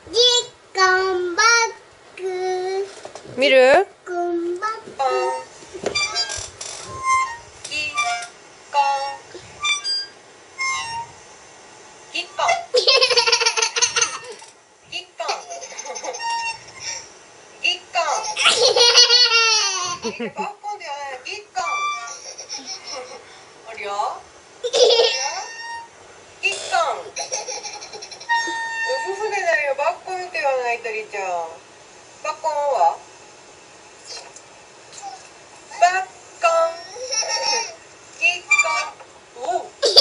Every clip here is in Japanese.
ギッコンバッグ。 見る？ ギッコンバッグ。 ギッコン。ギッコン。ギッコン。ギッコン。バッコンではない。ギッコン。あるよ。ギッコン。夫婦でないよ。バッコンって言わないとりちゃん。バッコンは？バッコン。ギッコン。お。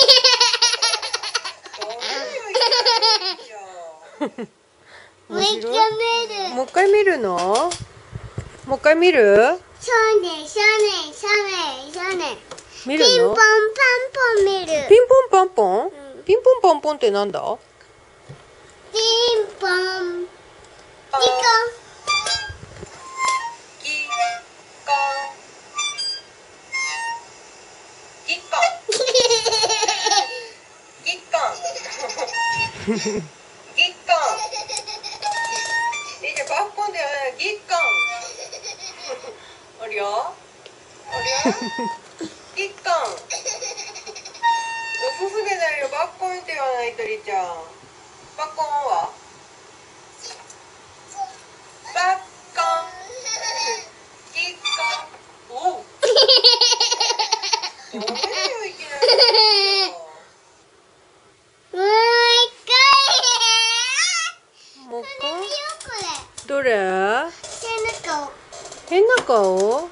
もう一回見る。 もう一回見るの？もう一回見る？ そうね。 見るの？ ピンポンパンポン見る。 ピンポンパンポン？ うん、 ピンポンパンポンってなんだ？ ピンポン。ギコン。 ギコン。ギッコン。ギッコン。ギッコン。いいじゃん、バッコンではない。ギッコン。あるよ。ギッコン。夫婦でないよ。バッコンって言わないとりちゃん。バッコンは？